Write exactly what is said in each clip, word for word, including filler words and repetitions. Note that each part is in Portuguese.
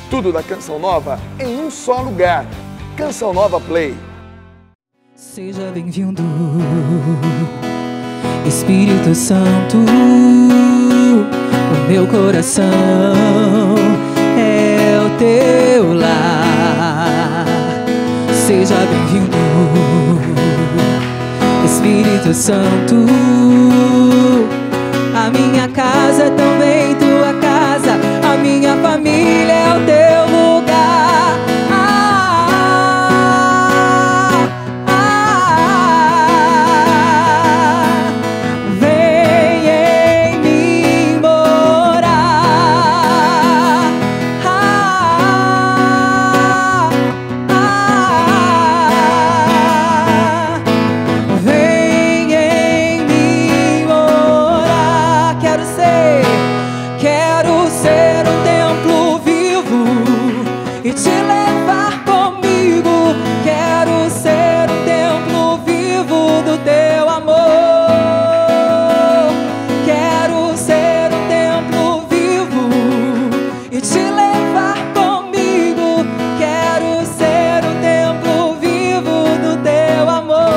Tudo da Canção Nova em um só lugar. Canção Nova Play. Seja bem-vindo, Espírito Santo. O meu coração é o teu lar. Seja bem-vindo, Espírito Santo. A minha casa é também tua casa, a minha família é o teu lugar. Ah, ah, vem em mim morar. Ah, ah, vem em mim morar. Quero ser, quero ser um templo vivo e te levar comigo. Quero ser um templo vivo do teu amor. Quero ser um templo vivo e te levar comigo. Quero ser um templo vivo do teu amor,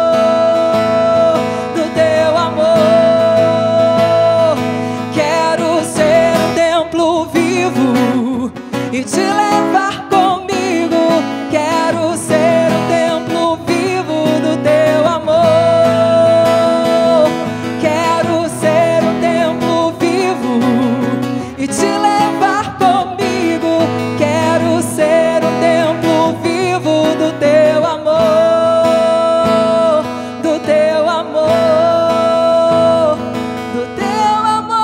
do teu amor. Quero ser um templo vivo e te levar comigo. Quero ser um templo vivo do teu amor. Quero ser um templo vivo e te levar comigo. Quero ser um templo vivo do teu amor, do teu amor, do teu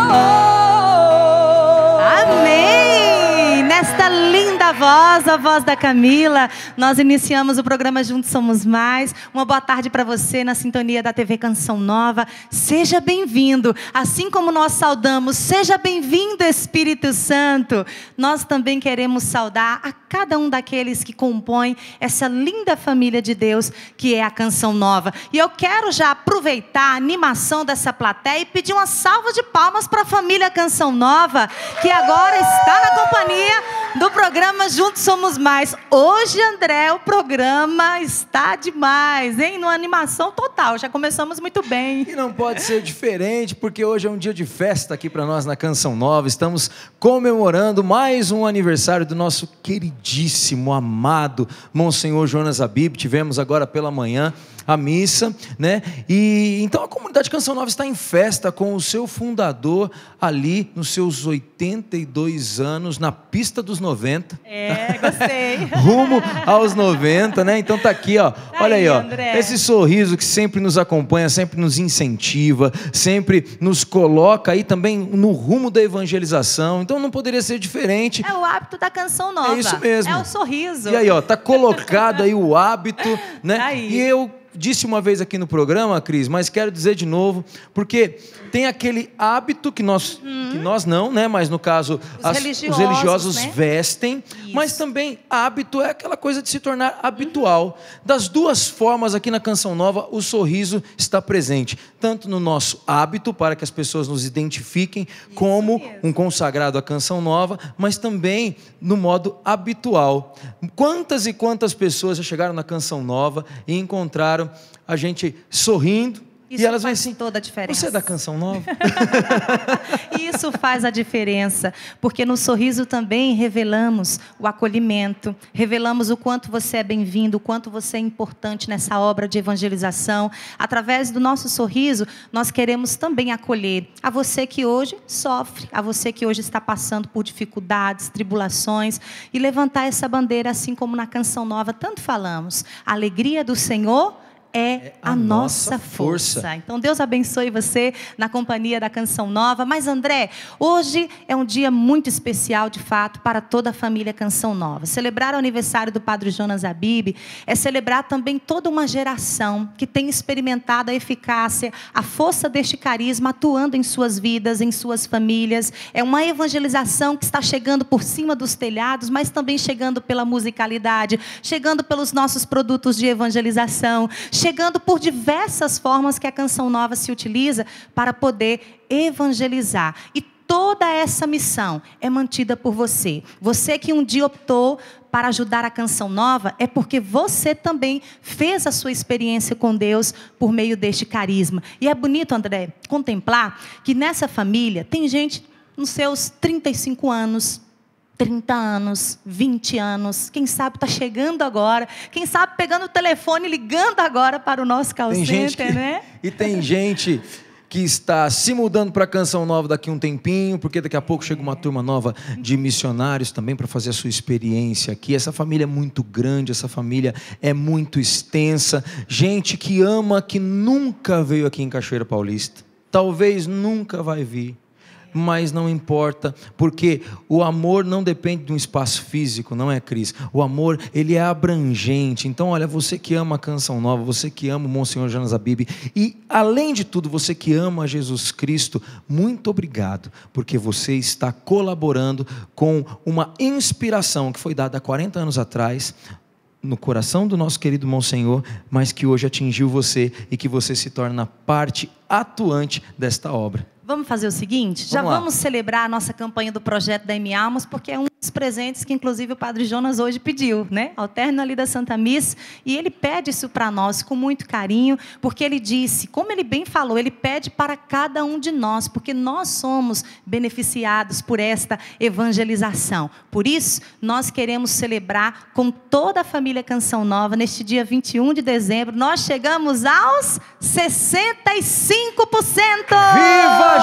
amor. Amém! Nesta linda voz, a voz da Camila, nós iniciamos o programa Juntos Somos Mais. Uma boa tarde para você na sintonia da T V Canção Nova. Seja bem-vindo. Assim como nós saudamos, seja bem-vindo, Espírito Santo. Nós também queremos saudar a cada um daqueles que compõem essa linda família de Deus que é a Canção Nova. E eu quero já aproveitar a animação dessa plateia e pedir uma salva de palmas para a família Canção Nova, que agora está na companhia do programa Juntos Somos Mais. Hoje, André, o programa está demais, hein? Numa animação total, já começamos muito bem. E não pode ser diferente, porque hoje é um dia de festa aqui para nós na Canção Nova. Estamos comemorando mais um aniversário do nosso queridíssimo, amado Monsenhor Jonas Abib. Tivemos agora pela manhã a missa, né? E então a comunidade Canção Nova está em festa com o seu fundador ali nos seus oitenta e dois anos, na pista dos noventa. É, gostei. Rumo aos noventa, né? Então tá aqui, ó. Olha aí, ó. André. Esse sorriso que sempre nos acompanha, sempre nos incentiva, sempre nos coloca aí também no rumo da evangelização. Então não poderia ser diferente. É o hábito da Canção Nova. É isso mesmo. É o sorriso. E aí, ó, tá colocado aí o hábito, né? Aí. E eu disse uma vez aqui no programa, Cris, mas quero dizer de novo, porque tem aquele hábito que nós, uhum. que nós não, né? Mas no caso, os, as, religiosos, os religiosos né? vestem, Isso. mas também hábito é aquela coisa de se tornar habitual. Uhum. Das duas formas aqui na Canção Nova, o sorriso está presente, tanto no nosso hábito, para que as pessoas nos identifiquem Isso como mesmo. Um consagrado à Canção Nova, mas também no modo habitual. Quantas e quantas pessoas já chegaram na Canção Nova e encontraram a gente sorrindo, Isso e elas faz vêm assim, toda a diferença. você é da Canção Nova? Isso faz a diferença, porque no sorriso também revelamos o acolhimento, revelamos o quanto você é bem-vindo, o quanto você é importante nessa obra de evangelização. Através do nosso sorriso, nós queremos também acolher a você que hoje sofre, a você que hoje está passando por dificuldades, tribulações, e levantar essa bandeira, assim como na Canção Nova tanto falamos. A alegria do Senhor é a, a nossa, nossa força. força. Então, Deus abençoe você na companhia da Canção Nova. Mas, André, hoje é um dia muito especial, de fato, para toda a família Canção Nova. Celebrar o aniversário do Padre Jonas Abib é celebrar também toda uma geração que tem experimentado a eficácia, a força deste carisma atuando em suas vidas, em suas famílias. É uma evangelização que está chegando por cima dos telhados, mas também chegando pela musicalidade, chegando pelos nossos produtos de evangelização, chegando por diversas formas que a Canção Nova se utiliza para poder evangelizar. E toda essa missão é mantida por você. Você que um dia optou para ajudar a Canção Nova, é porque você também fez a sua experiência com Deus por meio deste carisma. E é bonito, André, contemplar que nessa família tem gente nos seus trinta e cinco anos, trinta anos, vinte anos, quem sabe está chegando agora, quem sabe pegando o telefone, ligando agora para o nosso call tem center, gente que, né? E tem gente que está se mudando para a Canção Nova daqui a um tempinho, porque daqui a pouco chega uma turma nova de missionários também para fazer a sua experiência aqui. Essa família é muito grande, essa família é muito extensa. Gente que ama, que nunca veio aqui em Cachoeira Paulista, talvez nunca vai vir. Mas não importa, porque o amor não depende de um espaço físico, não é, Cris? O amor, ele é abrangente. Então, olha, você que ama a Canção Nova, você que ama o Monsenhor Jonas Abib, e além de tudo, você que ama Jesus Cristo, muito obrigado, porque você está colaborando com uma inspiração que foi dada há quarenta anos atrás, no coração do nosso querido Monsenhor, mas que hoje atingiu você e que você se torna parte atuante desta obra. Vamos fazer o seguinte? Já Vamos lá. Vamos celebrar a nossa campanha do Projeto da M Almas, porque é um dos presentes que, inclusive, o Padre Jonas hoje pediu, né? Ao término ali da Santa Missa, e ele pede isso para nós com muito carinho, porque ele disse, como ele bem falou, ele pede para cada um de nós, porque nós somos beneficiados por esta evangelização. Por isso, nós queremos celebrar com toda a família Canção Nova, neste dia vinte e um de dezembro, nós chegamos aos sessenta e cinco por cento! Viva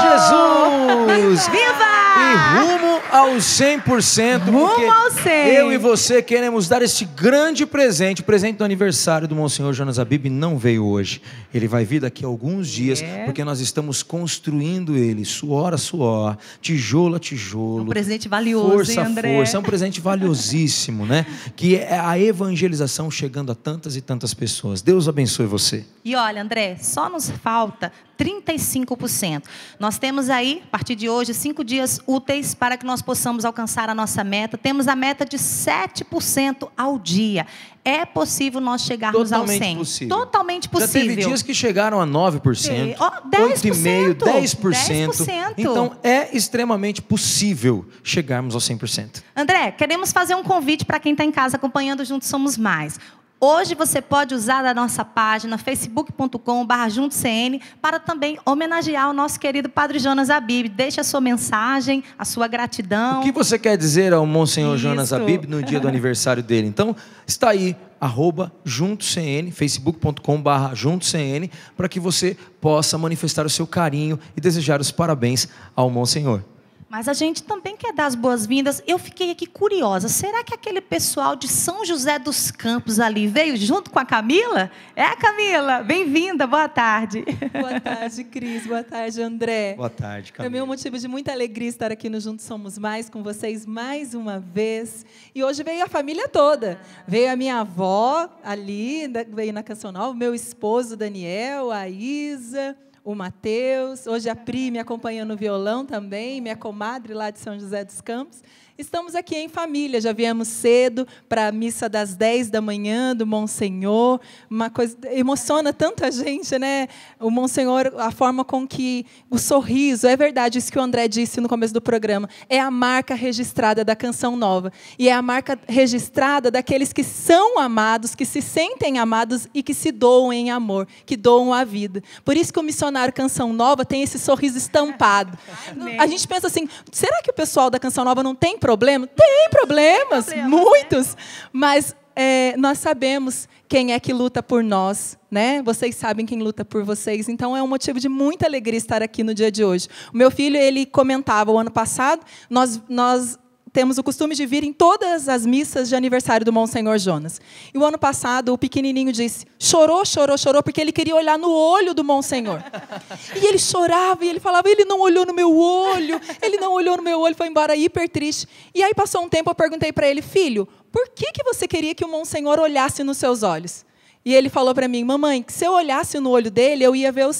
Jesus! Viva! E rumo aos cem por cento, Rumo porque ao cem. eu e você queremos dar este grande presente, o presente do aniversário do Monsenhor Jonas Abib não veio hoje, ele vai vir daqui a alguns dias, É. porque nós estamos construindo ele, suor a suor, tijolo a tijolo. Um presente valioso, força hein, André? a força, é um presente valiosíssimo, né? Que é a evangelização chegando a tantas e tantas pessoas. Deus abençoe você. E olha, André, só nos falta trinta e cinco por cento. Nós temos aí, a partir de hoje, cinco dias úteis para que nós possamos alcançar a nossa meta. Temos a meta de sete por cento ao dia. É possível nós chegarmos ao Totalmente cem. possível. Totalmente possível. Já teve dias que chegaram a nove por cento, Ó, dez por cento, oito vírgula cinco por cento, dez por cento. dez por cento. Então, é extremamente possível chegarmos aos cem por cento. André, queremos fazer um convite para quem está em casa acompanhando Juntos Somos Mais. Hoje você pode usar a nossa página facebook ponto com barra juntos C N para também homenagear o nosso querido Padre Jonas Abib. Deixe a sua mensagem, a sua gratidão. O que você quer dizer ao Monsenhor Isso. Jonas Abib no dia do aniversário dele? Então, está aí, arroba juntoscn, facebook ponto com barra juntoscn, para que você possa manifestar o seu carinho e desejar os parabéns ao Monsenhor. Mas a gente também quer dar as boas-vindas. Eu fiquei aqui curiosa. Será que aquele pessoal de São José dos Campos ali veio junto com a Camila? É, Camila? Bem-vinda, boa tarde. Boa tarde, Cris. Boa tarde, André. Boa tarde, Para mim é um motivo de muita alegria estar aqui no Juntos Somos Mais com vocês mais uma vez. E hoje veio a família toda. Veio a minha avó ali, veio na Canção Nova, o meu esposo Daniel, a Isa, o Matheus, hoje a Pri me acompanha no violão também, minha comadre lá de São José dos Campos. Estamos aqui em família, já viemos cedo para a missa das dez da manhã do Monsenhor, uma coisa, emociona tanto a gente, né? O Monsenhor, a forma com que o sorriso, é verdade isso que o André disse no começo do programa, é a marca registrada da Canção Nova, e é a marca registrada daqueles que são amados, que se sentem amados e que se doam em amor, que doam a vida. Por isso que o missionário Canção Nova tem esse sorriso estampado. Amém. A gente pensa assim, será que o pessoal da Canção Nova não tem problema? Tem problemas, Tem problema, muitos, mas é, nós sabemos quem é que luta por nós, né? Vocês sabem quem luta por vocês, então é um motivo de muita alegria estar aqui no dia de hoje. O meu filho, ele comentava, o ano passado, nós... nós temos o costume de vir em todas as missas de aniversário do Monsenhor Jonas. E o ano passado, o pequenininho disse, chorou, chorou, chorou, porque ele queria olhar no olho do Monsenhor. E ele chorava, e ele falava, ele não olhou no meu olho, ele não olhou no meu olho, foi embora hiper triste. E aí passou um tempo, eu perguntei para ele, filho, por que, que você queria que o Monsenhor olhasse nos seus olhos? E ele falou para mim, mamãe, que se eu olhasse no olho dele, eu ia ver o céu.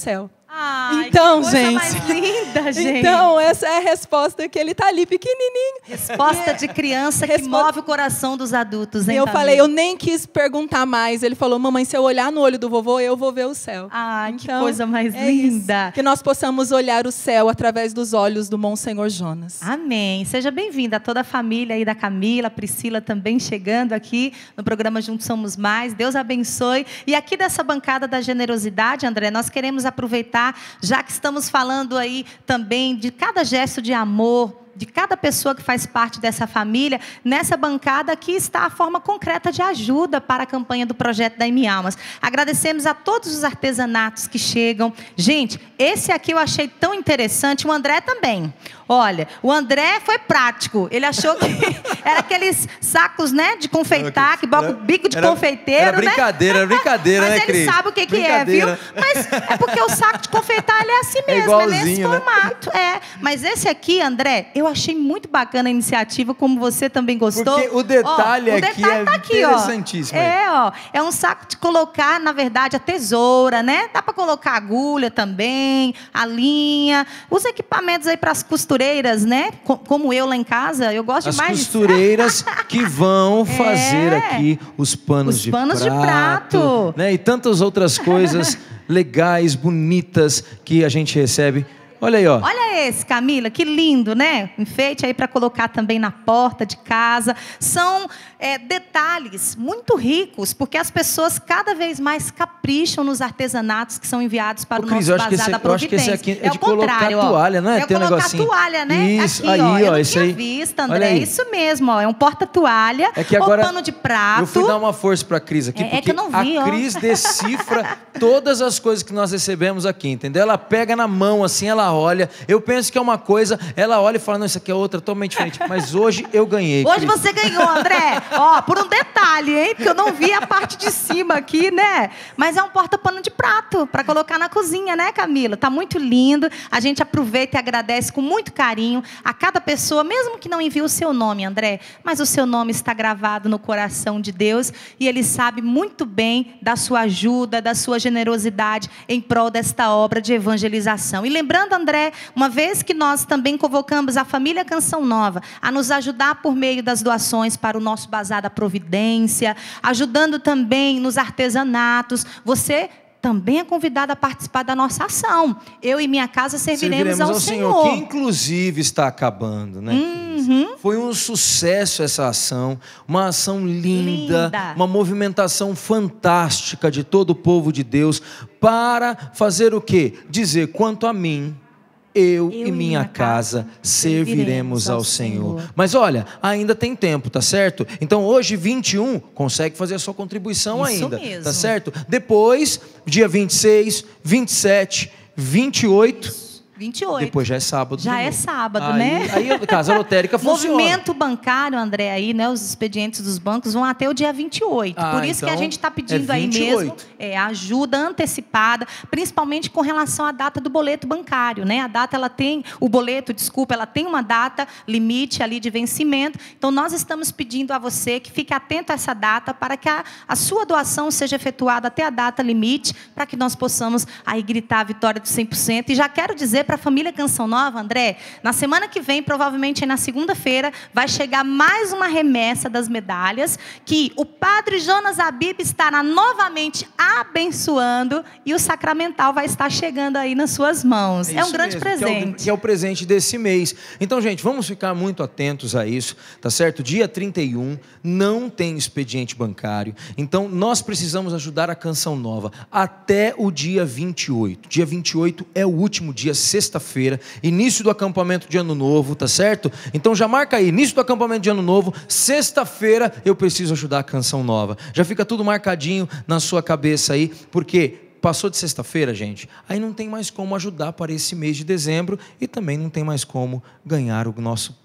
Ai, então, que coisa gente. mais linda, gente. Então, essa é a resposta que ele tá ali, pequenininho. Resposta de criança que Respo- move o coração dos adultos, E hein, eu Camila? falei, eu nem quis perguntar mais. Ele falou, mamãe, se eu olhar no olho do vovô, eu vou ver o céu. Ai, que Então, coisa mais é isso. linda. Que nós possamos olhar o céu através dos olhos do Monsenhor Jonas. Amém. Seja bem-vinda a toda a família aí da Camila, a Priscila também chegando aqui no programa Juntos Somos Mais. Deus abençoe. E aqui dessa bancada da generosidade, André, nós queremos aproveitar, já que estamos falando aí também de cada gesto de amor, de cada pessoa que faz parte dessa família, nessa bancada aqui está a forma concreta de ajuda para a campanha do Projeto da M Almas. Agradecemos a todos os artesanatos que chegam. Gente, esse aqui eu achei tão interessante, o André também. Olha, o André foi prático. Ele achou que era aqueles sacos, né, de confeitar, que bota o bico de Era- confeiteiro, era brincadeira, né? era brincadeira, Mas né, ele Cris? sabe o que, que é, viu? Brincadeira. Mas é porque o saco de confeitar ele é assim É mesmo, é, nesse igualzinho, né? formato. É. Mas esse aqui, André, eu achei muito bacana a iniciativa, como você também gostou. Porque o detalhe Ó, o aqui detalhe é tá aqui, ó. interessantíssimo. É, ó. É um saco de colocar, na verdade, a tesoura, né? Dá para colocar agulha também, a linha, os equipamentos aí para as costureiras, né? Co- Como eu lá em casa, eu gosto As demais de- costureiras que vão fazer É. aqui os panos, Os de, panos de prato, prato. né? E tantas outras coisas legais, bonitas que a gente recebe. Olha aí, ó. Olha esse, Camila, que lindo, né? Enfeite aí para colocar também na porta de casa. São é, detalhes muito ricos, porque as pessoas cada vez mais capricham nos artesanatos que são enviados para Ô, o Cris, nosso eu acho que Bazar esse- da eu acho que esse Providência. aqui é de o colocar contrário, ó. toalha, não é? É Tem um colocar negocinho. toalha, né? Isso, aqui, aí, ó. Eu ó, não esse tinha aí. visto, Olha André. É aí. isso mesmo, ó. É um porta-toalha É que agora ou pano de prato. eu fui dar uma força para a Cris aqui, É- é porque que eu não vi, a ó. Cris decifra todas as coisas que nós recebemos aqui, entendeu? Ela pega na mão assim, ela olha. Eu penso que é uma coisa, ela olha e fala, não, isso aqui é outra, totalmente diferente. Mas hoje eu ganhei. Hoje Cris. você ganhou, André. Ó, por um detalhe, hein? Porque eu não vi a parte de cima aqui, né? Mas é um porta-pano de prato para colocar na cozinha, né, Camila? Tá muito lindo. A gente aproveita e agradece com muito carinho a cada pessoa, mesmo que não envie o seu nome, André, mas o seu nome está gravado no coração de Deus e Ele sabe muito bem da sua ajuda, da sua generosidade em prol desta obra de evangelização. E lembrando, André, uma vez que nós também convocamos a família Canção Nova a nos ajudar por meio das doações para o nosso Bazar da Providência, ajudando também nos artesanatos. Você também é convidado a participar da nossa ação. Eu e minha casa serviremos, ao, Senhor. que inclusive está acabando, né? Uhum. Foi um sucesso essa ação, uma ação linda, Linda. uma movimentação fantástica de todo o povo de Deus para fazer o quê? Dizer, quanto a mim, eu, Eu e minha casa serviremos ao Senhor. Senhor. Mas olha, ainda tem tempo, tá certo? Então hoje, vinte e um, consegue fazer a sua contribuição Isso ainda, mesmo. tá certo? Depois, dia vinte e seis, vinte e sete, vinte e oito... vinte e oito. Depois já é sábado. Já de é novo. sábado, aí, né? Aí a casa lotérica funciona. Movimento bancário, André, aí, né? Os expedientes dos bancos vão até o dia vinte e oito. Ah, Por isso então que a gente está pedindo é aí vinte e oito. mesmo é, ajuda antecipada, principalmente com relação à data do boleto bancário, né? A data, ela tem, o boleto, desculpa, ela tem uma data limite ali de vencimento. Então, nós estamos pedindo a você que fique atento a essa data para que a, a sua doação seja efetuada até a data limite, para que nós possamos aí gritar a vitória do cem por cento. E já quero dizer para a família Canção Nova, André, na semana que vem, provavelmente aí na segunda-feira, vai chegar mais uma remessa das medalhas, que o padre Jonas Abib estará novamente abençoando e o sacramental vai estar chegando aí nas suas mãos. É, um isso grande mesmo, que é o- presente. Que é, o, presente desse mês. Então, gente, vamos ficar muito atentos a isso, tá certo? Dia trinta e um, não tem expediente bancário. Então, nós precisamos ajudar a Canção Nova até o dia vinte e oito. Dia vinte e oito é o último dia, sexta-feira, início do acampamento de Ano Novo, tá certo? Então já marca aí, início do acampamento de Ano Novo, sexta-feira eu preciso ajudar a Canção Nova. Já fica tudo marcadinho na sua cabeça aí, porque passou de sexta-feira, gente, aí não tem mais como ajudar para esse mês de dezembro e também não tem mais como ganhar o nosso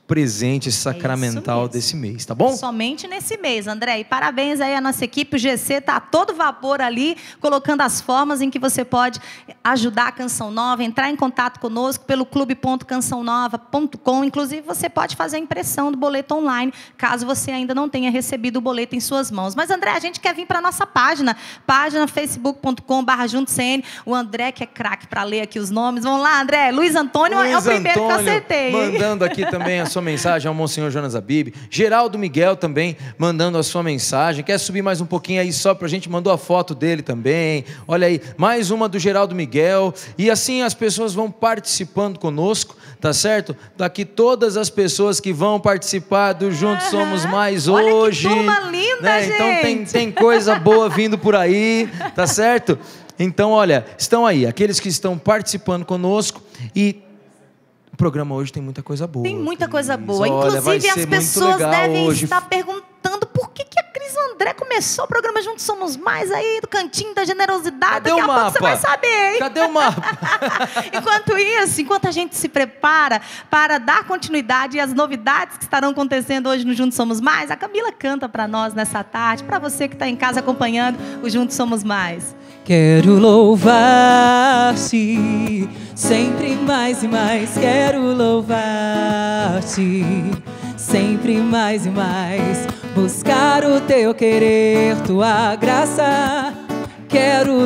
presente sacramental desse mês, tá bom? Somente nesse mês, André. E parabéns aí à nossa equipe. O G C está a todo vapor ali, colocando as formas em que você pode ajudar a Canção Nova, entrar em contato conosco pelo clube ponto canção nova ponto com. Inclusive, você pode fazer a impressão do boleto online, caso você ainda não tenha recebido o boleto em suas mãos. Mas, André, a gente quer vir para a nossa página, página facebook ponto com barra junto C N. O André, que é craque para ler aqui os nomes. Vamos lá, André. Luiz Antônio Luiz é o primeiro Antônio, que eu acertei. Mandando aqui também a sua mensagem ao Monsenhor Jonas Abib. Geraldo Miguel também mandando a sua mensagem. Quer subir mais um pouquinho aí só pra gente? Mandou a foto dele também. Olha aí, mais uma do Geraldo Miguel. E assim as pessoas vão participando conosco, tá certo? Daqui todas as pessoas que vão participar do Juntos Somos Mais Olha hoje. que turma linda, né? gente. Então tem, tem coisa boa vindo por aí, tá certo? Então, olha, estão aí, aqueles que estão participando conosco e o programa hoje tem muita coisa boa. Tem muita coisa boa. Olha, Inclusive, as pessoas devem hoje. estar perguntando por que, que a Cris André começou o programa Juntos Somos Mais aí, do Cantinho da Generosidade. Cadê Daqui o a mapa? pouco você vai saber, hein? Cadê o mapa? Enquanto isso, enquanto a gente se prepara para dar continuidade às novidades que estarão acontecendo hoje no Juntos Somos Mais, a Camila canta para nós nessa tarde, para você que está em casa acompanhando o Juntos Somos Mais. Quero louvar-te, sempre mais e mais. Quero louvar-te, sempre mais e mais. Buscar o teu querer, tua graça. Quero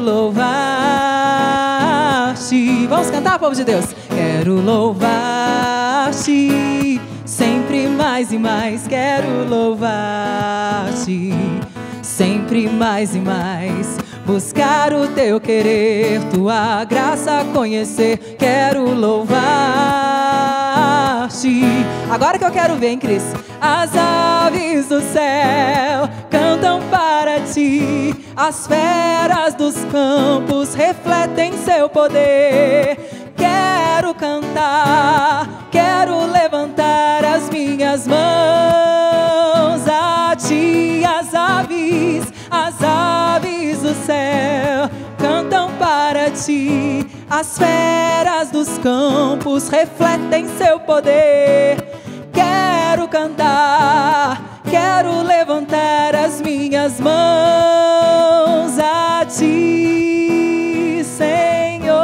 louvar-te. Vamos cantar, povo de Deus. Quero louvar-te, sempre mais e mais. Quero louvar-te, sempre mais e mais. Buscar o teu querer, tua graça conhecer. Quero louvar-te. Agora que eu quero ver, hein, Cris? As aves do céu cantam para ti. As feras dos campos refletem seu poder. Quero cantar, quero levantar as minhas mãos a ti. As aves, as aves do céu cantam para ti. As feras dos campos refletem seu poder. Quero cantar, quero levantar as minhas mãos a ti, Senhor.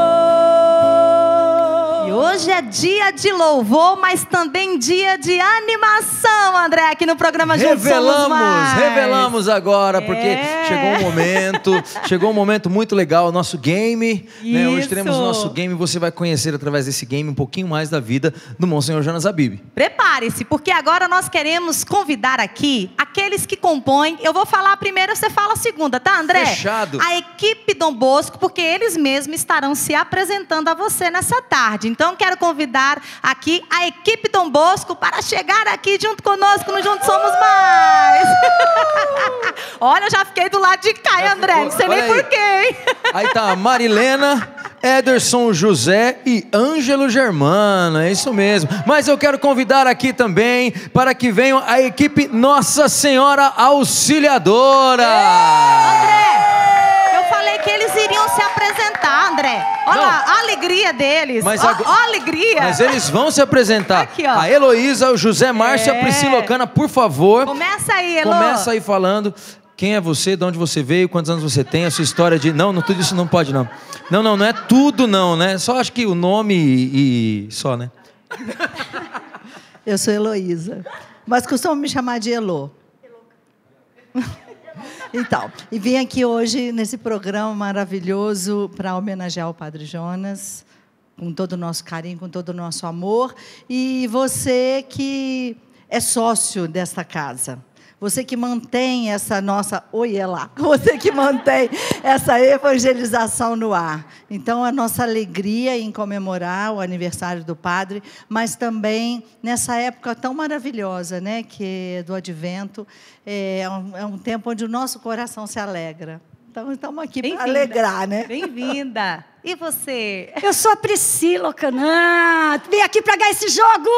E hoje é dia de louvor, mas também dia de animação, André, aqui no programa Juntos Somos Revelamos, Mais. revelamos agora, porque É. chegou um momento, chegou um momento muito legal, o nosso game, né? Hoje Isso. teremos o nosso game, você vai conhecer através desse game um pouquinho mais da vida do Monsenhor Jonas Abib. Prepare-se, porque agora nós queremos convidar aqui aqueles que compõem. Eu vou falar primeiro, você fala a segunda, tá, André? Fechado. A equipe Dom Bosco, porque eles mesmos estarão se apresentando a você nessa tarde. Então, quero convidar aqui a equipe Dom Bosco para chegar aqui junto conosco no Juntos Somos Mais. Olha, eu já fiquei do lado de cá, hein, André? Não sei Olha nem aí. por quê, hein? Aí tá a Marilena, Ederson José e Ângelo Germano, é isso mesmo. Mas eu quero convidar aqui também para que venham a equipe Nossa Senhora Auxiliadora. André, eu falei que eles iriam se apresentar, André. Olha Não. lá, a alegria deles. Mas Ó, agora- ó a alegria. Mas eles vão se apresentar. Aqui, ó. A Heloísa, o José Márcio e É. a Priscila Ocana, por favor. Começa aí, Elô. Começa aí falando quem é você, de onde você veio, quantos anos você tem, a sua história de... Não, não, tudo isso não pode, não. Não, não, não é tudo, não, né? Só acho que o nome e, e só, né? Eu sou Heloísa, mas costumam me chamar de Elô. Então, e vim aqui hoje nesse programa maravilhoso para homenagear o Padre Jonas, com todo o nosso carinho, com todo o nosso amor, e você que é sócio desta casa. Você que mantém essa nossa... Oi, é lá. Você que mantém essa evangelização no ar. Então, a nossa alegria em comemorar o aniversário do Padre, mas também nessa época tão maravilhosa, né, que é do Advento, é um, é um tempo onde o nosso coração se alegra. Então, estamos aqui para Bem-vinda. alegrar, né? Bem-vinda. E você? Eu sou a Priscila Ocanã. Vim aqui para ganhar esse jogo.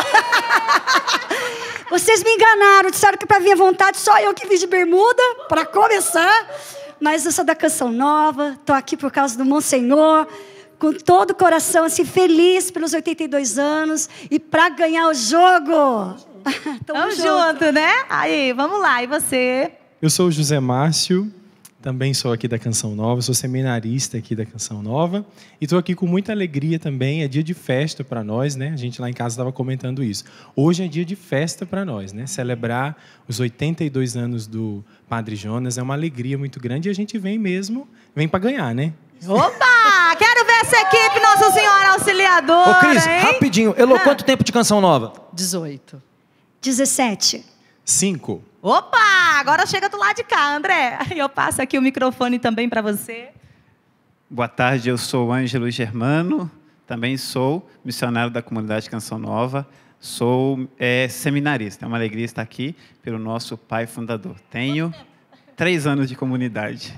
Vocês me enganaram. Disseram que para vir à vontade só eu que vim de bermuda, para começar. Mas eu sou da Canção Nova. Estou aqui por causa do Monsenhor. com todo o coração, assim, feliz pelos oitenta e dois anos e para ganhar o jogo. Tamo junto, né? Aí, vamos lá. E você? Eu sou o José Márcio, também sou aqui da Canção Nova, sou seminarista aqui da Canção Nova e estou aqui com muita alegria também. É dia de festa para nós, né? A gente lá em casa estava comentando isso. Hoje é dia de festa para nós, né? Celebrar os oitenta e dois anos do Padre Jonas é uma alegria muito grande e a gente vem mesmo, vem para ganhar, né? Opa! Quero ver essa equipe, Nossa Senhora Auxiliadora. Ô, Cris, hein? rapidinho. Elô, Ah. quanto tempo de Canção Nova? dezoito. dezessete. Cinco. Opa! Agora chega do lado de cá, André. E eu passo aqui o microfone também para você. Boa tarde, eu sou o Ângelo Germano, também sou missionário da comunidade Canção Nova, sou é, seminarista. É uma alegria estar aqui pelo nosso pai fundador. Tenho três anos de comunidade.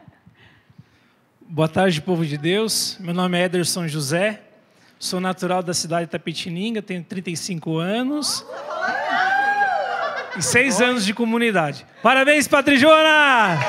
Boa tarde, povo de Deus. Meu nome é Ederson José, sou natural da cidade de Itapetininga, tenho trinta e cinco anos e seis anos de comunidade. Parabéns, Padre Jonas!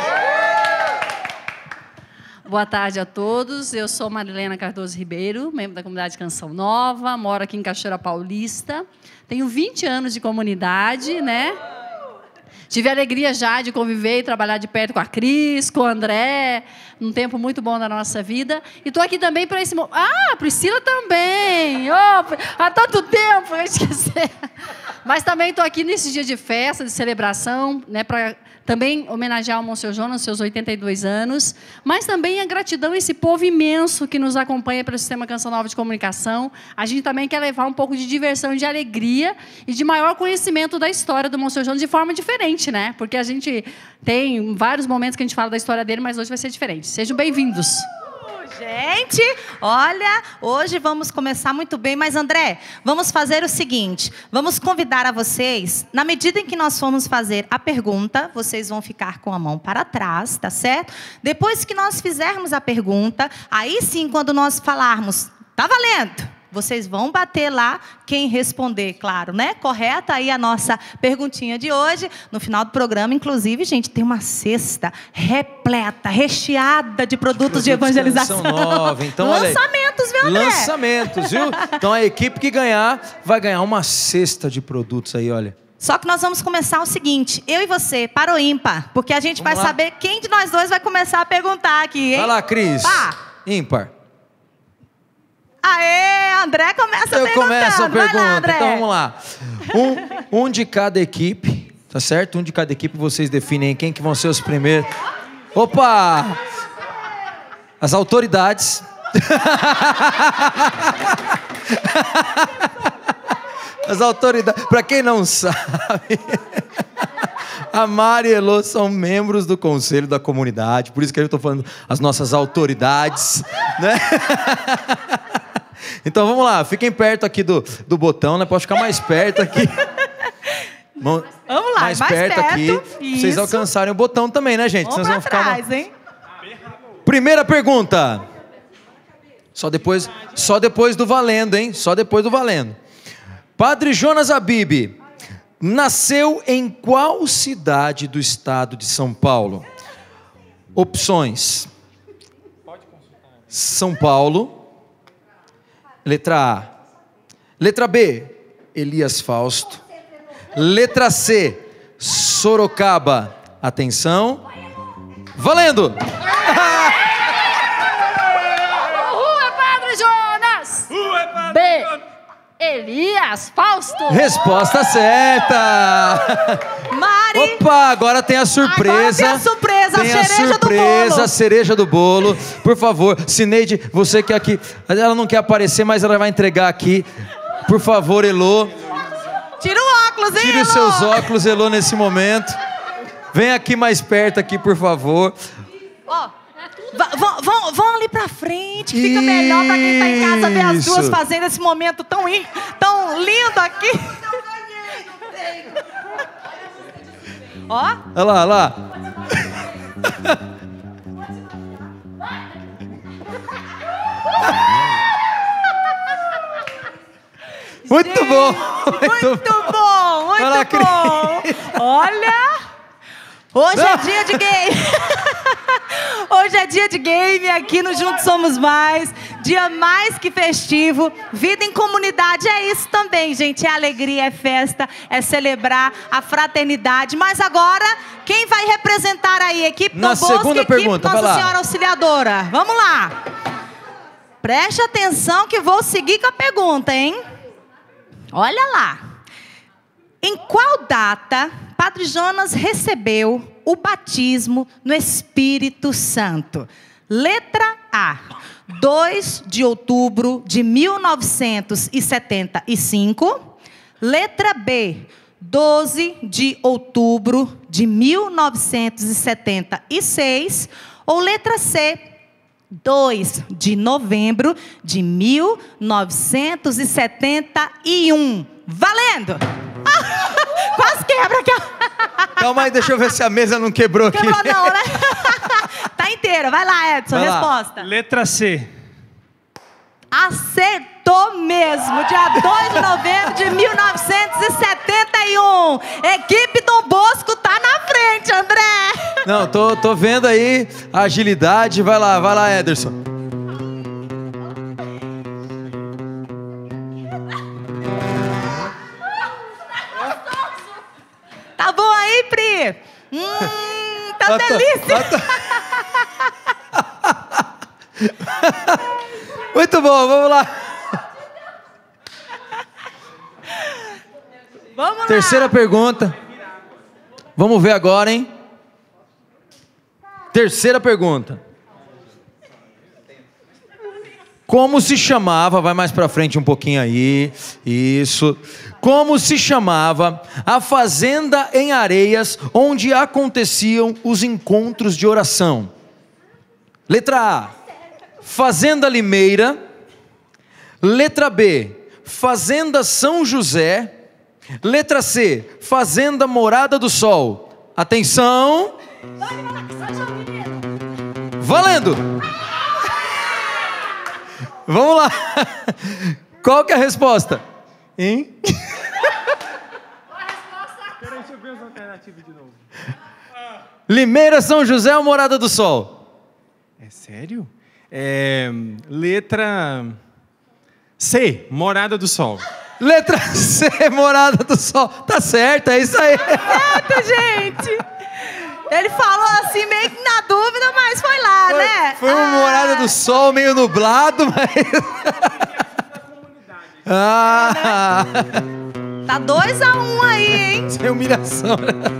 Boa tarde a todos, eu sou Marilena Cardoso Ribeiro, membro da comunidade Canção Nova, moro aqui em Cachoeira Paulista, tenho vinte anos de comunidade, né? Tive a alegria já de conviver e trabalhar de perto com a Cris, com o André, num tempo muito bom da nossa vida. E estou aqui também para esse momento. Ah, Priscila também! Oh, há tanto tempo, eu esqueci. Mas também estou aqui nesse dia de festa, de celebração, né, para também homenagear o Monsenhor Jonas, seus oitenta e dois anos, mas também a gratidão a esse povo imenso que nos acompanha pelo Sistema Canção Nova de Comunicação. A gente também quer levar um pouco de diversão e de alegria e de maior conhecimento da história do Monsenhor Jonas de forma diferente, né? Porque a gente tem vários momentos que a gente fala da história dele, mas hoje vai ser diferente. Sejam bem-vindos. Gente, olha, hoje vamos começar muito bem, mas André, vamos fazer o seguinte, vamos convidar a vocês, na medida em que nós formos fazer a pergunta, vocês vão ficar com a mão para trás, tá certo? Depois que nós fizermos a pergunta, aí sim, quando nós falarmos, tá valendo? Vocês vão bater lá quem responder, claro, né? Correta aí a nossa perguntinha de hoje. No final do programa, inclusive, gente, tem uma cesta repleta, recheada de produtos de, de evangelização. Nova. Então, lançamentos, viu, André? Lançamentos, viu? Então, a equipe que ganhar vai ganhar uma cesta de produtos aí, olha. Só que nós vamos começar o seguinte, eu e você, para o ímpar, porque a gente vamos vai lá saber quem de nós dois vai começar a perguntar aqui, hein? Vai lá, Cris. Pá. Ímpar. Aê, André começa Eu perguntando. começo a pergunta, lá, então vamos lá. Um, um de cada equipe, tá certo? Um de cada equipe, vocês definem quem que vão ser os primeiros. Opa! As autoridades. As autoridades. Para quem não sabe, a Mari e Elô são membros do conselho da comunidade, por isso que eu estou falando as nossas autoridades, né? Então vamos lá, fiquem perto aqui do, do botão, né? Pode ficar mais perto aqui. Vamos lá, mais, mais perto, perto aqui, pra vocês isso. alcançarem o botão também, né, gente? Vamos Vocês pra vão trás, ficar... hein? Primeira pergunta. Só depois, só depois do valendo, hein? Só depois do valendo. Padre Jonas Habib nasceu em qual cidade do estado de São Paulo? Opções: São Paulo. Letra A. Letra B, Elias Fausto. Letra C, Sorocaba. Atenção. Valendo! Rua Padre Jonas! Rua Padre B. Jonas! Elias Fausto! Resposta certa! Mari! Opa, agora tem a surpresa. Agora tem a surpresa, tem a cereja a surpresa, do bolo. a cereja do bolo. Por favor, Cineide, você que é aqui, ela não quer aparecer, mas ela vai entregar aqui. Por favor, Elô. Tira o óculos, hein, Tire os Elô? seus óculos, Elô, nesse momento. Vem aqui mais perto, aqui, por favor. Ó, vão, vão, vão, vão ali pra frente, que fica melhor pra quem tá em casa ver as duas Isso. fazendo esse momento tão, in- tão lindo aqui. Ó, Olha lá, olha lá. Muito bom, muito, muito bom, muito Vai lá, bom. Olha, hoje é dia de gay. Hoje é dia de game aqui no Juntos Somos Mais. Dia mais que festivo. Vida em comunidade é isso também, gente. É alegria, é festa, é celebrar a fraternidade. Mas agora, quem vai representar aí? Equipe Na Dom Bosco, segunda equipe pergunta, vai Nossa lá. Senhora Auxiliadora. Vamos lá. Preste atenção que vou seguir com a pergunta, hein? Olha lá. Em qual data Padre Jonas recebeu o batismo no Espírito Santo? Letra A, dois de outubro de mil novecentos e setenta e cinco. Letra B, doze de outubro de mil novecentos e setenta e seis. Ou letra C, dois de novembro de mil novecentos e setenta e um. Valendo! Quase quebra aqui. Calma aí, deixa eu ver se a mesa não quebrou aqui. Quebrou não, né? Tá inteira. Vai lá, Edson, Vai lá. resposta. Letra C. Acertou mesmo. Dia dois de novembro de mil novecentos e setenta e um. Equipe Dom Bosco tá na frente, André. Não, tô, tô vendo aí a agilidade. Vai lá, vai lá, Ederson. Tá bom aí, Pri? Hum, tá Ah, tá. delícia. Muito bom, vamos lá. Vamos lá. Terceira pergunta. Vamos ver agora, hein? Terceira pergunta. Como se chamava, vai mais pra frente um pouquinho aí, isso. Como se chamava a fazenda em Areias onde aconteciam os encontros de oração? Letra A, Fazenda Limeira. Letra B, Fazenda São José. Letra C, Fazenda Morada do Sol. Atenção. Valendo! Vamos lá. Qual que é a resposta? Hein? Peraí, deixa eu ver as alternativas de novo. Limeira, São José ou Morada do Sol? É sério? É, letra C, Morada do Sol. Letra C, Morada do Sol. Tá certo, é isso aí. Certo, gente. Ele falou assim, meio que na dúvida, mas foi lá, Foi, né? foi uma Ah. Morada do Sol meio nublado, mas... Ah, Tá dois a um aí, hein? sem humilhação.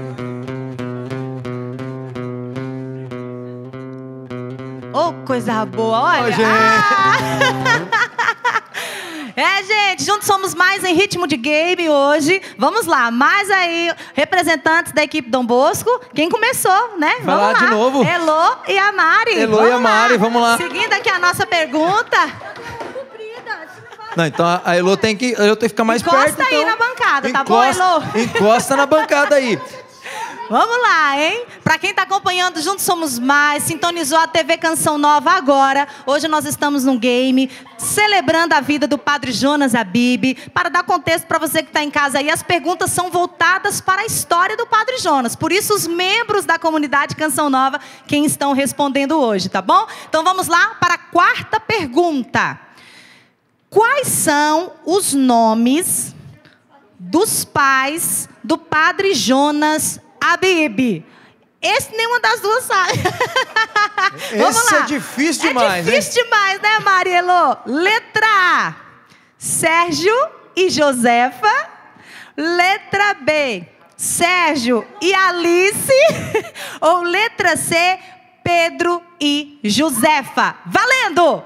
Ô, coisa boa, olha. Ô, gente. Ah. É, gente, juntos somos mais em ritmo de game hoje. Vamos lá, mais aí, representantes da equipe Dom Bosco. Quem começou, né? Vai vamos lá lá de novo. Elô e a Mari. Elô Vamos e a Mari, lá. vamos lá. Seguindo aqui a nossa pergunta. Não, então a- a Elô tem que, a Elô tem que ficar mais Encosta perto. aí então. na bancada, tá bom, Encosta- Elô? Encosta na bancada aí. Vamos lá, hein? Pra quem tá acompanhando Juntos Somos Mais, sintonizou a T V Canção Nova agora. Hoje nós estamos num game celebrando a vida do Padre Jonas Habib. Para dar contexto para você que está em casa aí, as perguntas são voltadas para a história do Padre Jonas. Por isso, os membros da comunidade Canção Nova quem estão respondendo hoje, tá bom? Então vamos lá para a quarta pergunta. Quais são os nomes dos pais do Padre Jonas Habib? Esse nenhuma das duas sabe. Vamos Esse lá. é difícil demais, É difícil demais, né, Marielô? Letra A, Sérgio e Josefa. Letra B, Sérgio e Alice. Ou letra C, Pedro e Josefa. Valendo!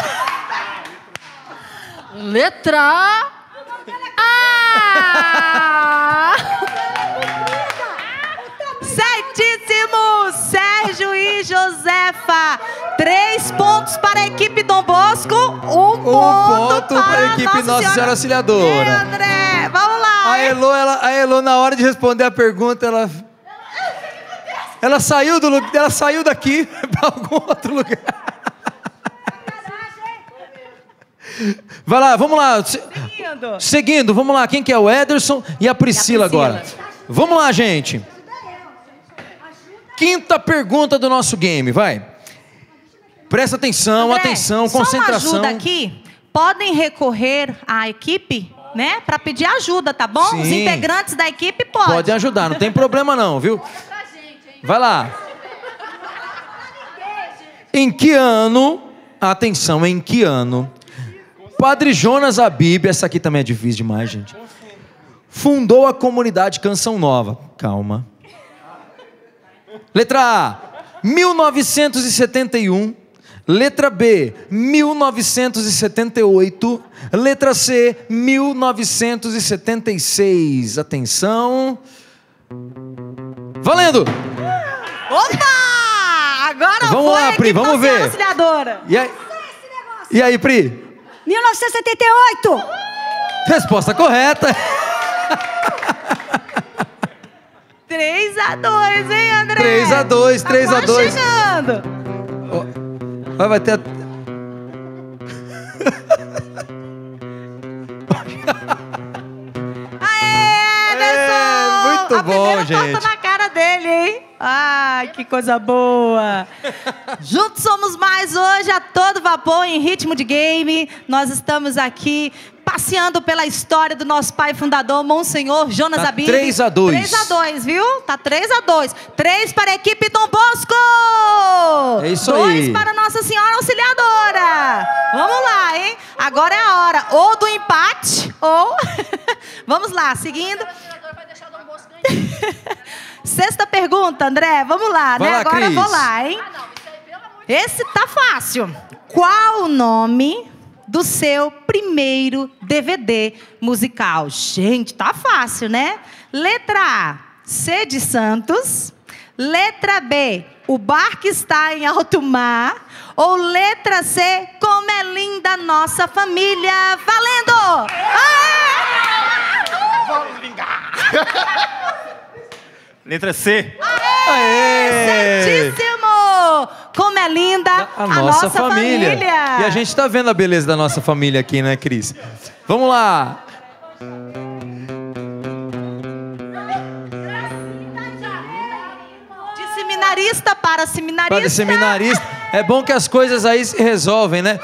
Letra A. Ah! Certíssimo! Sérgio e Josefa. Três pontos para a equipe Dom Bosco. Um, Um ponto, ponto para a equipe Nossa Senhora Auxiliadora. É, André, vamos lá. A Elô, ela, a Elô, na hora de responder a pergunta, ela... Ela saiu, do, lu- ela saiu daqui para algum outro lugar. Vai lá, vamos lá. Se- Seguindo. Seguindo, vamos lá. Quem que é o Ederson e a Priscila, Priscila. agora? Vamos lá, gente. quinta pergunta do nosso game, vai. Presta atenção, André, atenção, só concentração. uma ajuda aqui. Podem recorrer à equipe, né? Para pedir ajuda, tá bom? Sim. Os integrantes da equipe podem. Podem ajudar, não tem problema não, viu? Vai lá. Em que ano, atenção, em que ano, Padre Jonas Abib, essa aqui também é difícil demais, gente, fundou a comunidade Canção Nova? Calma. Letra A, mil novecentos e setenta e um. Letra B, mil novecentos e setenta e oito. Letra C, mil novecentos e setenta e seis. Atenção. Valendo! Opa! Agora vamos foi lá, Pri, vamos ver. Auxiliadora. E aí, e aí, Pri? mil novecentos e setenta e oito. Resposta correta. três a dois, hein, André? três a dois, três a dois. Tá chegando. Vai, vai ter... Aê, Ederson! É, muito a bom, primeira gente. porta na cara dele, hein? Ai, que coisa boa. Juntos somos mais hoje, a todo vapor, em ritmo de game. Nós estamos aqui passeando pela história do nosso pai fundador, Monsenhor Jonas Tá Abib. três a dois. três a dois, viu? Tá três a dois. três para a equipe Dom Bosco. É isso dois aí. para Nossa Senhora Auxiliadora. Vamos lá, hein? Agora é a hora ou do empate, ou... Vamos lá, seguindo. Sexta pergunta, André. Vamos lá, Vai né? lá, Agora eu Cris. vou lá, hein? Esse tá fácil. Qual o nome do seu primeiro D V D musical? Gente, tá fácil, né? Letra A, C de Santos. Letra B, O Barco Está em Alto Mar. Ou letra C, Como é Linda Nossa Família. Valendo! Letra C. Aê! Certíssimo! Como é linda A, a, nossa, nossa família. família. E a gente tá vendo a beleza da nossa família aqui, né, Cris? Vamos lá. De seminarista para seminarista. Para seminarista. É bom que as coisas aí se resolvem, né?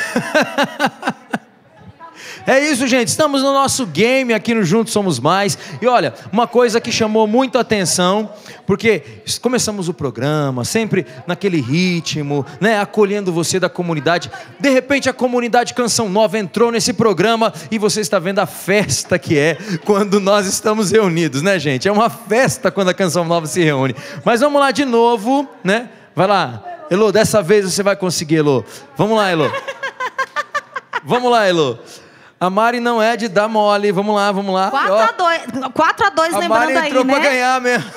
É isso, gente. Estamos no nosso game aqui no Juntos Somos Mais. E olha, uma coisa que chamou muito a atenção, porque começamos o programa sempre naquele ritmo, né, acolhendo você da comunidade. De repente a comunidade Canção Nova entrou nesse programa e você está vendo a festa que é quando nós estamos reunidos, né, gente? É uma festa quando a Canção Nova se reúne. Mas vamos lá de novo, né? Vai lá. Elô, dessa vez você vai conseguir, Elô. Vamos lá, Elô. Vamos lá, Elô. A Mari não é de dar mole. Vamos lá, vamos lá. quatro a dois, quatro a dois, lembrando aí, né? A Mari entrou pra ganhar mesmo.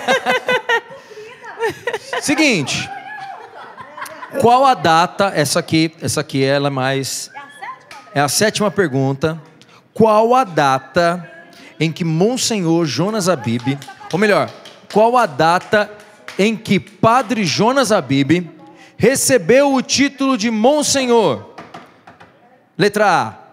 Seguinte. Qual a data? Essa aqui, essa aqui ela é mais... É a sétima pergunta. Qual a data em que Monsenhor Jonas Abib... Ou melhor, qual a data em que Padre Jonas Abib recebeu o título de Monsenhor? Letra A.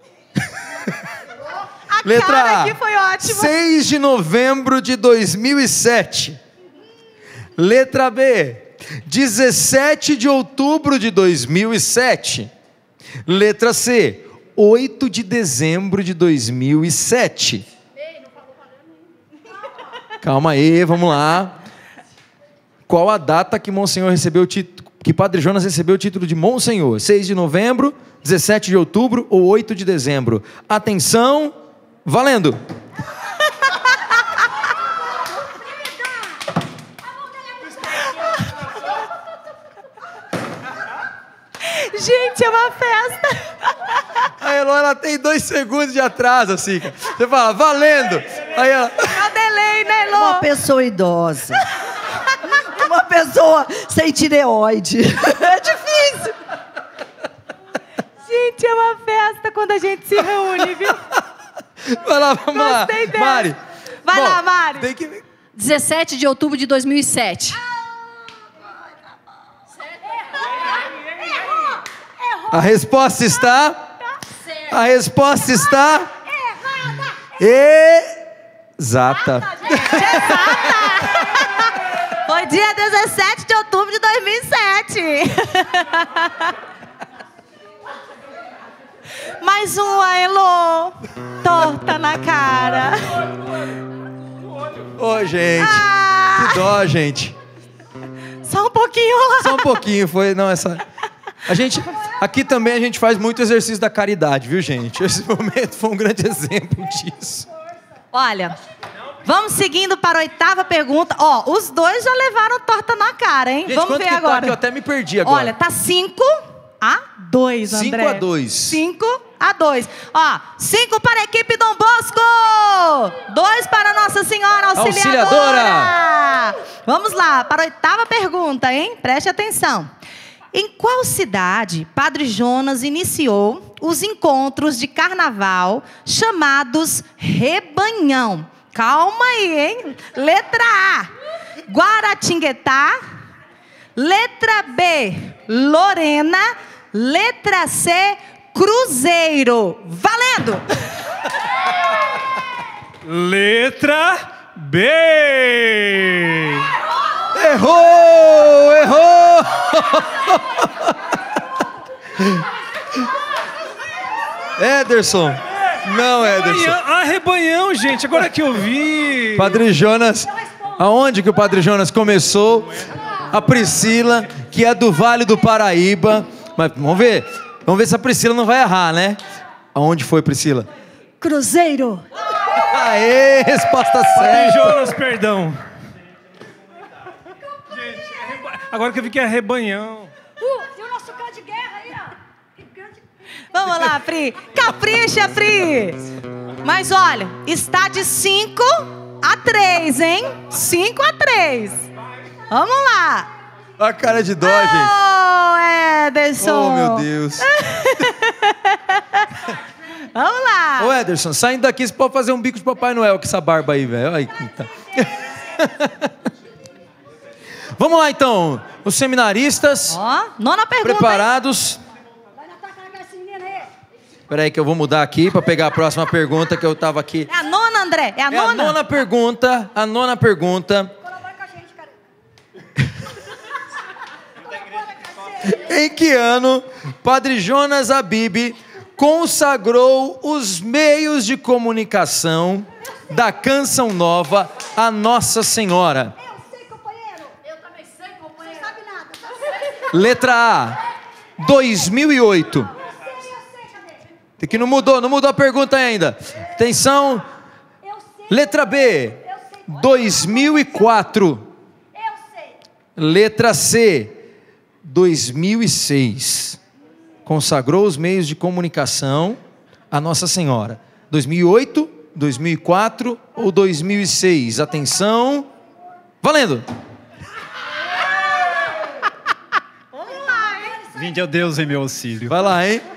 A Letra cara A, aqui foi ótima. seis de novembro de dois mil e sete. Letra B, dezessete de outubro de dois mil e sete. Letra C, oito de dezembro de dois mil e sete. Calma aí, vamos lá. Qual a data que Monsenhor recebeu o título, que Padre Jonas recebeu o título de Monsenhor? seis de novembro, dezessete de outubro ou oito de dezembro? Atenção, valendo! Gente, é uma festa. A Elô, ela tem dois segundos de atraso, assim. Você fala, valendo! Aí ela... É o delay, né, Elô? Uma pessoa idosa. Uma pessoa sem tireoide. É difícil. Gente, é uma festa quando a gente se reúne, viu? Vai lá, vamos lá. Gostei dessa. Mari. Vai Bom, lá, Mari. Tem que... dezessete de outubro de dois mil e sete. A resposta está... A resposta está... Exata. Foi dia dezessete de outubro de dois mil e sete. Mais uma, Elô. Torta na cara. Ô, gente. Ah. Que dó, gente. Só um pouquinho lá. Só um pouquinho, foi... Não, essa... A gente... Aqui também a gente faz muito exercício da caridade, viu, gente? Esse momento foi um grande exemplo disso. Olha, vamos seguindo para a oitava pergunta. Ó, os dois já levaram torta na cara, hein? Gente, vamos quanto ver que agora. Tá, que eu até me perdi agora. Olha, tá cinco a dois, André. cinco a dois. cinco a dois. Ó, cinco para a equipe Dom Bosco. dois para Nossa Senhora Auxiliadora. Auxiliadora. Vamos lá, para a oitava pergunta, hein? Preste atenção. Em qual cidade Padre Jonas iniciou os encontros de carnaval chamados Rebanhão? Calma aí, hein? Letra A, Guaratinguetá. Letra B, Lorena. Letra C, Cruzeiro. Valendo! Letra B. Errou! Errou! Ederson. Não, Ederson. Ah, Rebanhão, gente. Agora que eu vi. Padre Jonas. Aonde que o Padre Jonas começou? A Priscila, que é do Vale do Paraíba. Mas vamos ver. Vamos ver se a Priscila não vai errar, né? Aonde foi, Priscila? Cruzeiro. Aê, resposta Padre certa. Jonas, perdão. Gente, é reba... agora que eu vi que é Rebanhão. Uh, tem o nosso cão de guerra aí, ó. Vamos lá, Pri. Capricha, Pri. Mas olha, está de cinco a três, hein? cinco a três. Vamos lá. Olha a cara de dó, gente. Oh, Ederson. Oh, meu Deus. Vamos lá. Ô, Ederson, saindo daqui, você pode fazer um bico de Papai Noel com essa barba aí, velho. Aí, tá. Vamos lá, então. Os seminaristas. Ó, nona pergunta. Preparados. Espera aí que eu vou mudar aqui para pegar a próxima pergunta que eu tava aqui. É a nona, André? É a É nona? a nona pergunta. A nona pergunta. Em que ano Padre Jonas Habib consagrou os meios de comunicação da Canção Nova a Nossa Senhora? Eu sei, companheiro. Eu também sei, companheiro. Não sabe nada. Letra A, dois mil e oito. Que não mudou, não mudou a pergunta ainda. Atenção. Letra B, dois mil e quatro. Letra C, dois mil e seis. Consagrou os meios de comunicação a Nossa Senhora. dois mil e oito, dois mil e quatro ou dois mil e seis? Atenção. Valendo. Vinde ao Deus em meu auxílio. Vai lá, hein?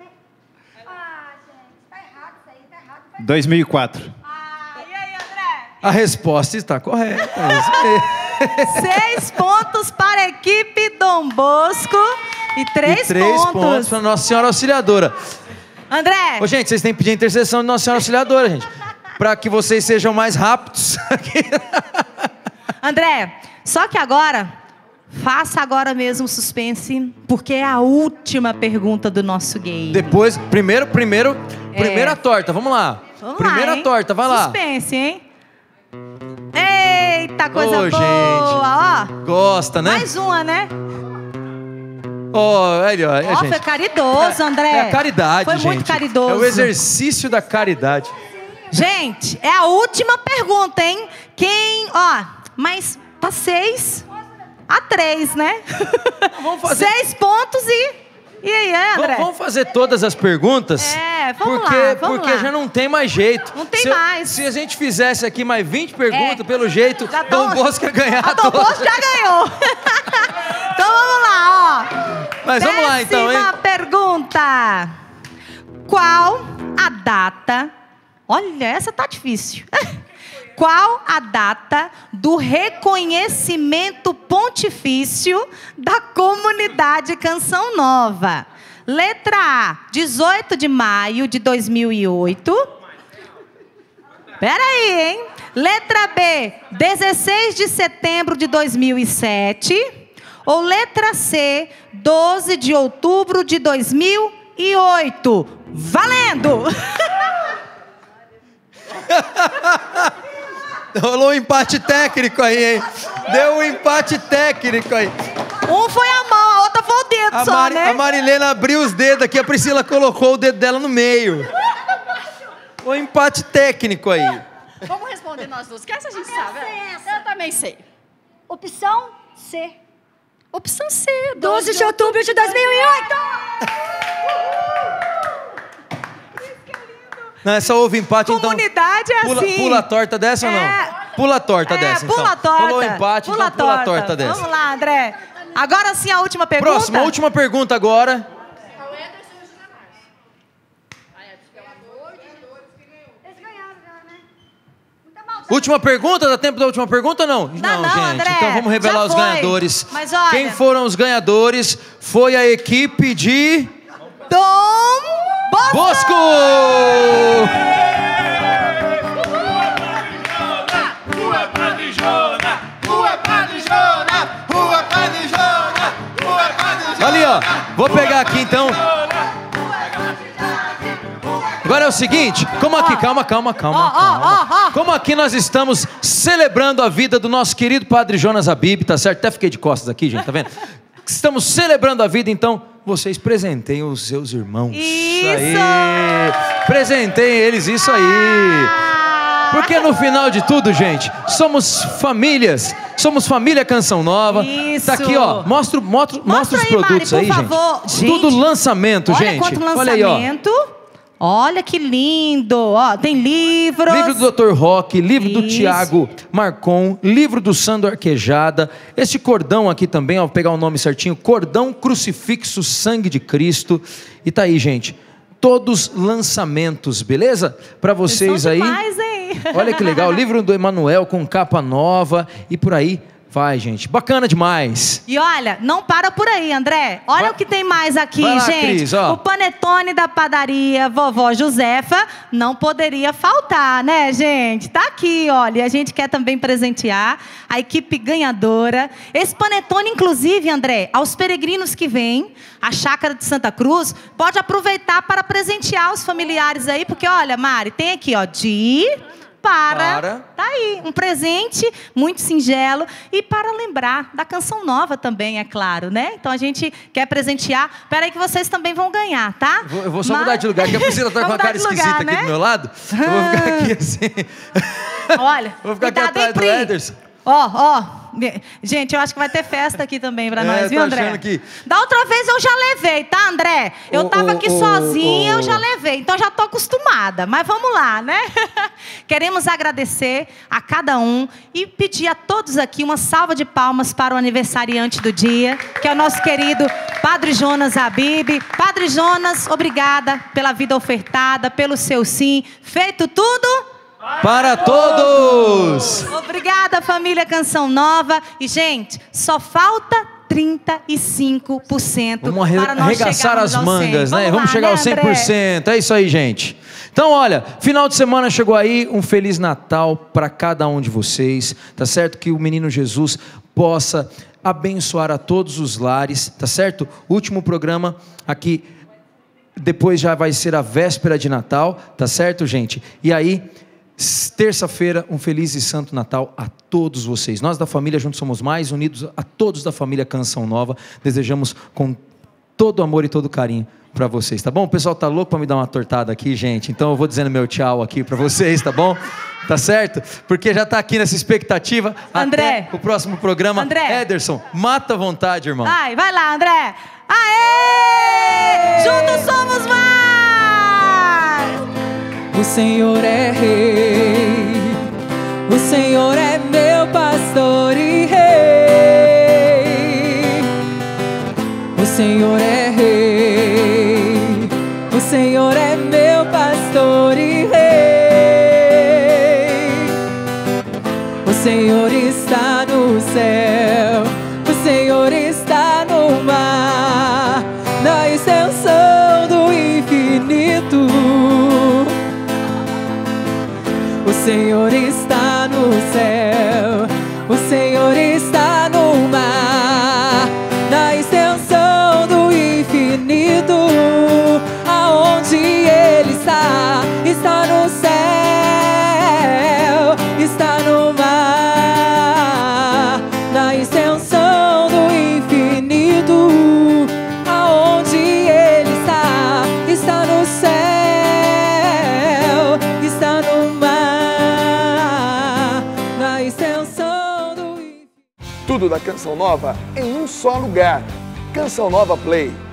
dois mil e quatro. A resposta está correta. Seis pontos para a equipe Dom Bosco e três, e três pontos. pontos para Nossa Senhora Auxiliadora. André. Ô, gente, vocês têm que pedir a intercessão de Nossa Senhora Auxiliadora, gente. Para que vocês sejam mais rápidos. André, só que agora, faça agora mesmo o suspense, porque é a última pergunta do nosso game. Depois, primeiro, primeiro, É. primeira torta, vamos lá. Vamos Primeira lá, hein? torta, vai lá. Suspense, hein? Eita, coisa Ô, boa! gente. Ó, Gosta, né? mais uma, né? Ó, aí, ó, Ó, gente. foi caridoso, André. É a caridade, Foi gente. muito caridoso. É o exercício da caridade. Gente, é a última pergunta, hein? Quem, ó, mas tá seis a três, né? Vamos fazer... Seis pontos e... E aí, André? Vamos fazer todas as perguntas? É, vamos porque, lá, vamos Porque lá. já não tem mais jeito. Não tem se eu- mais. Se a gente fizesse aqui mais vinte perguntas, É. pelo jeito, Já Dom tão- Bosco ia ganhar A Dom todas. Bosco já ganhou. Então vamos lá, ó. Mas vamos lá, então, hein? Décima pergunta. Qual a data... Olha, essa tá difícil. Qual a data do reconhecimento pontifício da comunidade Canção Nova? Letra A, dezoito de maio de dois mil e oito. Peraí, hein? Letra B, dezesseis de setembro de dois mil e sete. Ou letra C, doze de outubro de dois mil e oito. Valendo! Rolou um empate técnico aí, hein? Deu um empate técnico aí. Um foi a mão, a outra foi o dedo a só, Mari, né? A Marilena abriu os dedos aqui, a Priscila colocou o dedo dela no meio. Foi um empate técnico aí. Vamos responder nós duas, que essa a gente sabe. Eu também sei. Opção C. Opção C, doze de outubro de dois mil e oito. Não, é só houve empate, então... Comunidade é pula, assim. Pula a torta dessa ou não? É. Pula a torta É, dessa, pula então. a torta. Rolou empate, pula então pula a torta torta dessa. Vamos lá, André. Agora sim, a última pergunta. Próxima, última pergunta agora. Última pergunta? Dá tempo da última pergunta ou não? Dá não, não, gente. André. Então vamos revelar Já os foi. ganhadores. Mas olha... Quem foram os ganhadores foi a equipe de... Dom Bosco! Bosco! Rua Padrijona, Rua Padrijona, Rua Padrijona, Rua Padrijona. Ali, ó. Vou pegar aqui, então. Agora é o seguinte, como aqui, calma, calma, calma, calma. Como aqui nós estamos celebrando a vida do nosso querido Padre Jonas Habib, tá certo? Até fiquei de costas aqui, gente, tá vendo? Estamos celebrando a vida, então vocês presentem os seus irmãos. Isso! Aí. Presentem eles, isso aí. Porque no final de tudo, gente, somos famílias. Somos família Canção Nova. Isso. Tá aqui, ó. Mostra, mostra, mostra os aí, produtos Mari, por aí, favor. gente. Gente, Tudo lançamento, olha gente. quanto Olha aí, ó. lançamento. Olha que lindo. Ó, tem livros. Livro do doutor Roque, livro do Isso. Tiago Marcon, livro do Sandro Arquejada. Este cordão aqui também, ó, vou pegar o nome certinho. Cordão Crucifixo Sangue de Cristo. E tá aí, gente. Todos lançamentos, beleza? Para vocês aí. Demais, hein? Olha que legal. Livro do Emanuel com capa nova e por aí. Vai, gente. Bacana demais. E olha, não para por aí, André. Olha Vai. o que tem mais aqui, Vai lá, gente. Cris, ó. O panetone da padaria Vovó Josefa não poderia faltar, né, gente? Tá aqui, olha. E a gente quer também presentear a equipe ganhadora. Esse panetone, inclusive, André, aos peregrinos que vêm, a Chácara de Santa Cruz, pode aproveitar para presentear os familiares aí, porque, olha, Mari, tem aqui, ó, de... Para, Para. Tá aí, um presente muito singelo e para lembrar da Canção Nova também, é claro, né? Então a gente quer presentear. Espera aí que vocês também vão ganhar, tá? Vou- Eu vou só Mas- mudar de lugar, que a Priscila tá com Vamos uma cara mudar de esquisita lugar, aqui né? do meu lado. Eu vou ficar aqui assim. Olha, Vou ficar aqui cuidado, atrás hein, do Pri? Ederson. Ó, ó. me- Gente, eu acho que vai ter festa aqui também pra É, nós, eu viu, tô André? achando que- Da outra vez eu já levei, tá, André? Eu Ô, tava ô, aqui ô, sozinha, ô. eu já levei. Então já tô acostumada. Mas vamos lá, né? Queremos agradecer a cada um e pedir a todos aqui uma salva de palmas para o aniversariante do dia, que é o nosso querido Padre Jonas Habib. Padre Jonas, obrigada pela vida ofertada, pelo seu sim. Feito tudo... Para todos! Obrigada, família Canção Nova. E, gente, só falta trinta e cinco por cento Vamos arre- para nós arregaçar chegarmos as ao mangas, cem. né? Vamos Vamos lá, chegar né, aos cem por André? cento. É isso aí, gente. Então, olha, final de semana chegou aí, um Feliz Natal para cada um de vocês, tá certo? Que o menino Jesus possa abençoar a todos os lares, tá certo? Último programa aqui, depois já vai ser a véspera de Natal, tá certo, gente? E aí... terça-feira, um feliz e santo Natal a todos vocês. Nós da família Juntos Somos Mais, unidos a todos da família Canção Nova, desejamos com todo amor e todo carinho para vocês, tá bom? O pessoal tá louco para me dar uma tortada aqui, gente, então eu vou dizendo meu tchau aqui para vocês, tá bom? Tá certo? Porque já tá aqui nessa expectativa. André. Até o próximo programa. André. Ederson, mata a vontade, irmão. Ai, vai lá, André. Aê! Juntos somos mais! O Senhor é rei, o Senhor é meu pastor e rei. O Senhor é rei, o Senhor é meu pastor e rei. O Senhor está no céu, o Senhor está no mar, na extensão do infinito. O Ele está no mar, na extensão do infinito. Aonde Ele está, está no céu, está no mar, na extensão do infinito. Aonde Ele está, está no céu, está no mar, na extensão do infinito. Tudo da Canção Nova em um só lugar. Canção Nova Play.